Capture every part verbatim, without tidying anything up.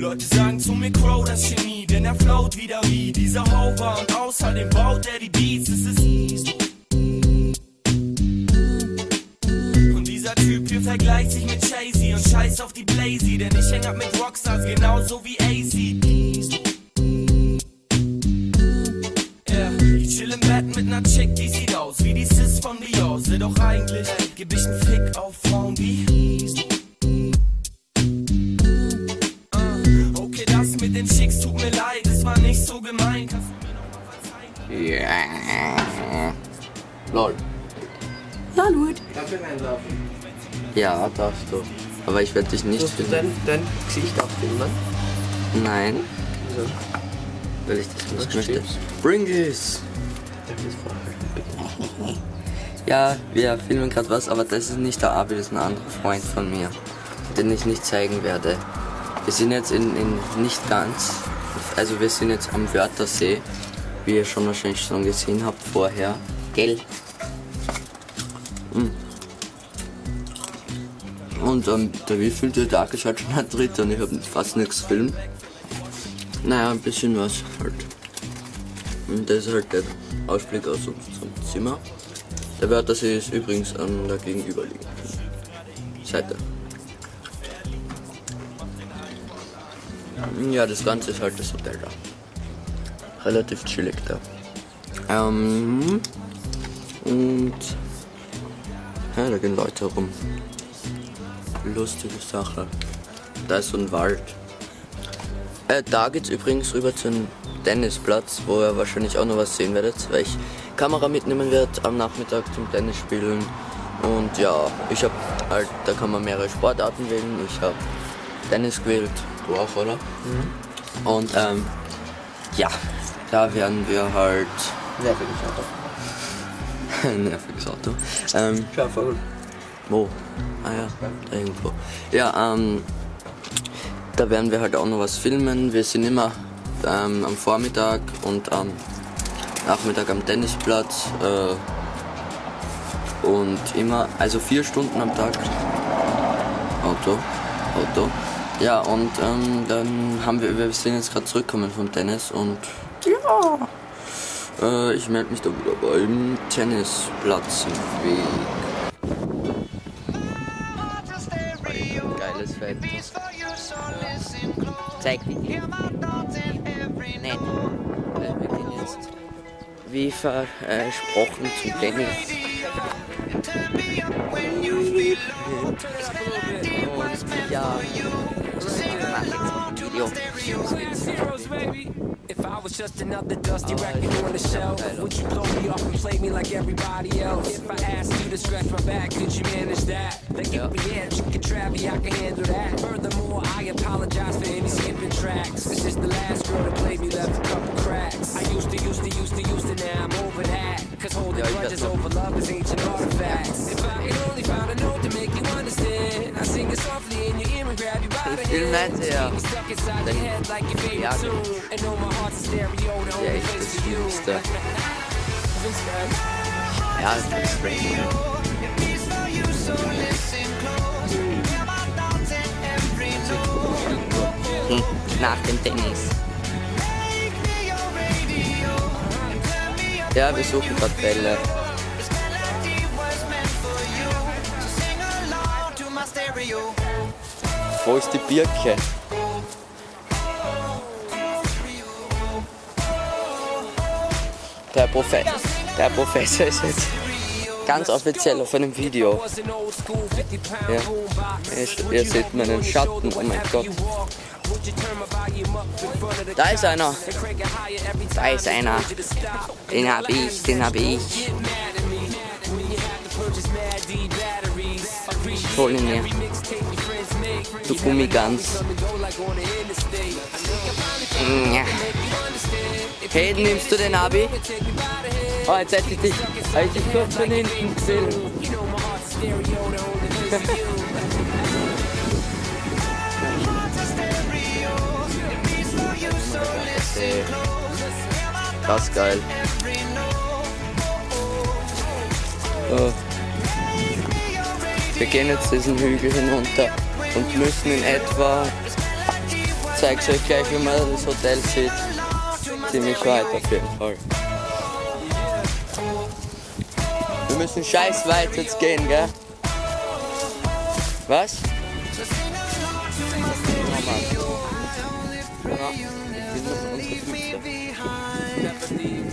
Leute sagen zu mir Crow, das Genie, denn er float wieder wie dieser Hover und außerdem baut er die Beats, es ist easy. Und dieser Typ hier vergleicht sich mit Jay-Z und scheiß auf die Blazy, denn ich häng ab mit Rockstars genauso wie A C D. Yeah, ich chill im Bett mit ner Chick, die sieht aus wie die Sis von Beyoncé, doch eigentlich geb ich nen Fick auf Frauen wie mit den Chicks, tut mir leid, es war nicht so gemein. Kannst du mir noch mal verzeihen? Ja. Lol. Ja, gut. Darf ich reinlaufen? Ja, darfst du. Aber ich werde dich nicht Musst du filmen. dein, dein Gesicht abfilmen? Nein, Also, weil ich das nicht Was möchte. stimmt's? Bring this! Ja, wir filmen gerade was, aber das ist nicht der Abi, das ist ein anderer Freund von mir, den ich nicht zeigen werde. Wir sind jetzt in, in nicht ganz, also wir sind jetzt am Wörthersee, wie ihr schon wahrscheinlich schon gesehen habt vorher. Gell? Und ähm, der wievielte Tag ist halt schon der dritte und ich habe fast nichts gefilmt. Naja, ein bisschen was halt. Und das ist halt der Ausblick aus unserem Zimmer. Der Wörthersee ist übrigens an der gegenüberliegenden Seite. Ja, das Ganze ist halt das Hotel da. Relativ chillig da. Ähm, und ja, da gehen Leute rum. Lustige Sache. Da ist so ein Wald. Äh, da geht's übrigens rüber zu einem Tennisplatz, wo ihr wahrscheinlich auch noch was sehen werdet, weil ich Kamera mitnehmen werde am Nachmittag zum Tennis spielen. Und ja, ich habe halt, da kann man mehrere Sportarten wählen. Ich habe Tennis gewählt. Du auch, oder? Mhm. Und ähm, ja, da werden wir halt... nerviges Auto. Ein nerviges Auto. Ähm, Schafvogel. wo? Ah ja, da irgendwo. Ja, ähm, da werden wir halt auch noch was filmen. Wir sind immer ähm, am Vormittag und am Nachmittag am Tennisplatz. Äh, und immer, also vier Stunden am Tag. Auto, Auto. Ja, und ähm, dann haben wir, wir sind jetzt gerade zurückgekommen vom Tennis und ja, äh, ich melde mich da wieder beim Tennisplatz im Weg. Geiles Feld. Zeig dich. Nein. Äh, wir gehen jetzt, wie versprochen, zum Tennis. Und ja, If I was just another dusty record on the shelf, would you blow me off and play me like everybody else? If I asked you to scratch my back, could you manage that? Like if we had chicken travi, I can handle that. Furthermore, I apologize for any skipping tracks. This is the last girl that played me, left a couple cracks. I used to, used to, used to, used to, now I'm over that. Cause holding grudges over love is ancient artifacts. If I could only find a note to make you understand, I sing it softly in your ear and grab you by the hand. Ja, Stuck inside your head like your favorite tune. And know my heart's a stereo, the ja, only echt place das for you. Schlimmste. Ja, das ist strange. Hm, nach dem Tennis. Ja, wir suchen gerade Bälle. Wo ist die Birke? Der, Profe der Professor ist jetzt ganz offiziell auf einem Video. Ja. Ihr, ihr seht meinen Schatten, oh mein Gott. Da ist einer. Da ist einer. Den hab ich, den hab ich. Hol ihn mir. Du Gummigans. Ja. Hey, nimmst du den Abi? Oh, jetzt hätte ich dich, hätte ich dich kurz von hinten gesehen. Das ist geil. Oh. Wir gehen jetzt diesen Hügel hinunter und müssen in etwa zeige es euch gleich, wie man das Hotel sieht. Ziemlich weit auf jeden Fall. Wir müssen scheiß weit jetzt gehen, gell? Was? Ja, Mann. Ja, ich bin auf unsere Füße.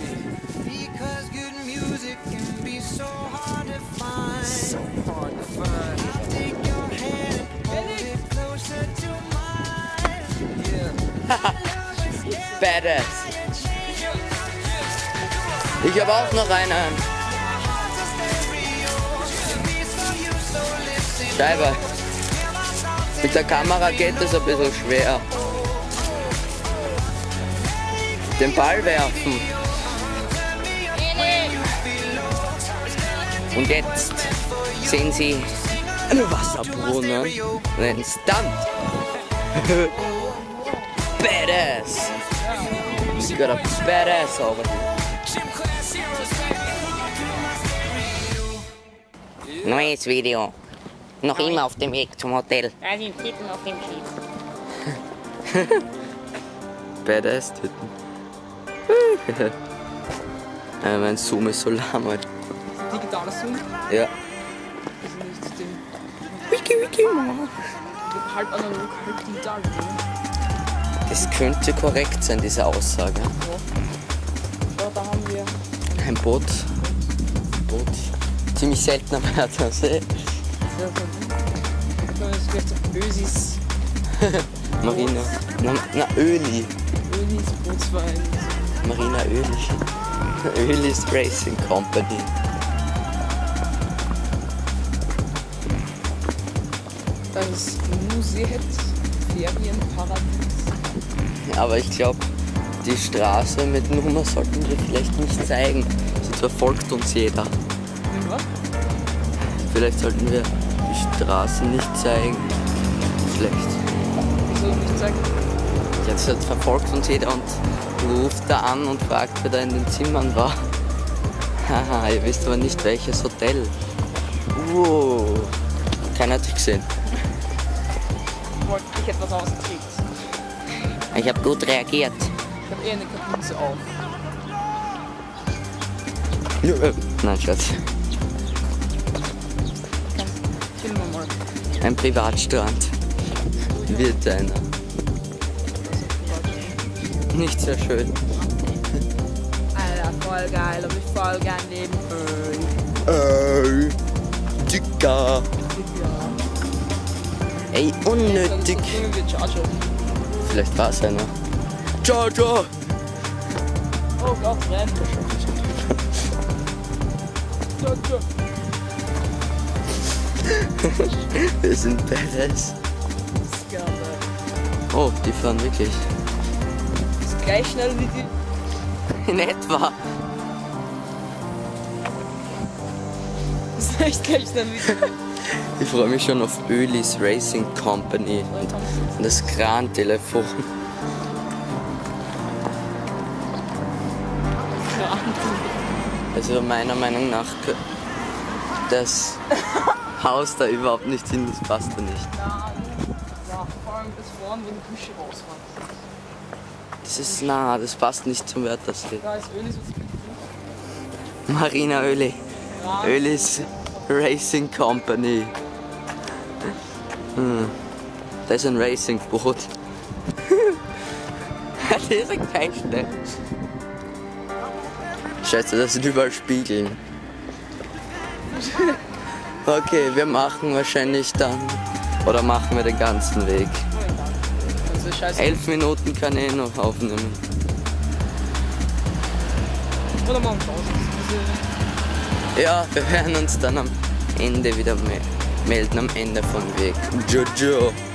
Badass. Ich habe auch noch einen. Scheibe. Mit der Kamera geht es ein bisschen schwer. Den Ball werfen. Und jetzt sehen Sie einen Wasserbrunnen und einen Stunt. Badass. You got a badass over here. Neues Video. Noch immer auf dem Weg zum Hotel. Da sind Titten auf dem Schiff. Badass Titten. äh, mein Zoom ist so lahm heute. Digitaler Zoom? Ja. Also nicht den Wiki Wiki Mama. halb analog, halb digital. Das könnte korrekt sein, diese Aussage. Ja. Ja, da haben wir Ein Boot. Boot. Ziemlich seltener Wörter. sehr, sehr gut. Da ist vielleicht so Ösis, Marina. Na, na Öli. Ölis, Bootswein. Marina Öli. Ölis Racing Company. Das ist Museet, Ferienparadies. Aber ich glaube, die Straße mit Nummer sollten wir vielleicht nicht zeigen. Sie verfolgt uns jeder. Mit was? Vielleicht sollten wir die Straße nicht zeigen. Schlecht. Wieso nicht sagen? Jetzt halt verfolgt uns jeder und ruft da an und fragt, wer da in den Zimmern war. Haha, ihr wisst aber nicht welches Hotel. Wow. Keiner hat dich gesehen. Wollte ich etwas auskriegt. Ich habe gut reagiert. Ich habe eher eine Kapuze auf. Ja, äh, Nein, Schatz. Filmen wir mal. Ein Privatstrand. Wird einer. Nicht sehr schön. Alter, voll geil, hab ich voll gern leben. Ey, Dicker. Ey, unnötig. Vielleicht war es einer. Ciao, ciao. Oh Gott, renn. Ciao, ciao. Wir sind badass. Skandal. Oh, die fahren wirklich. Ist gleich schnell wie die. In etwa. Ist echt gleich schnell wie die. Ich freue mich schon auf Ölis Racing Company und das Kran-Telefon. Also meiner Meinung nach das Haus da überhaupt nicht hin, das passt da nicht. Ja, ja, vor allem bis vorne, wenn die Küche rausfahrt. Das ist nah, das passt nicht zum Wörthersee. Da ist Ölis, was Marina Öli. Ölis Racing Company. Hm. Das ist ein Racing-Boot. Das ist ein kein schnell. Scheiße, das sind überall Spiegeln. Okay, wir machen wahrscheinlich dann, oder machen wir den ganzen Weg. Also scheiße. Elf Minuten kann ich noch aufnehmen. Oder machen wir Pause. Ja, wir werden uns dann am Ende wieder me melden, am Ende vom Weg. Jojo.